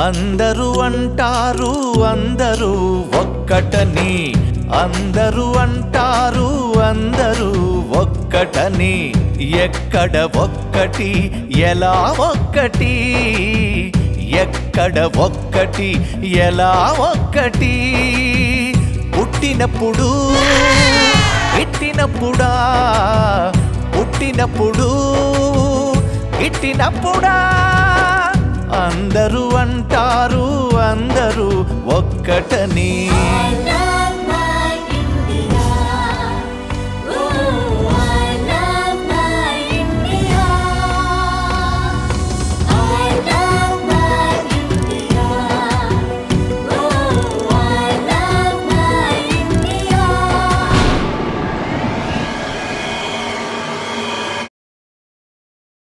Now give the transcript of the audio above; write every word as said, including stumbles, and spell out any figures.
అందరూ అంటారు అందరూ ఒక్కటని అందరూ అంటారు అందరూ ఒక్కటని ఎక్కడ ఒక్కటి ఎలా ఒక్కటి ఎక్కడ ఒక్కటి ఎలా ఒక్కటి పుట్టినప్పుడు గిట్టినప్పుడా పుట్టినప్పుడు గిట్టినప్పుడా అందరూ అంటారు అందరూ ఒక్కటని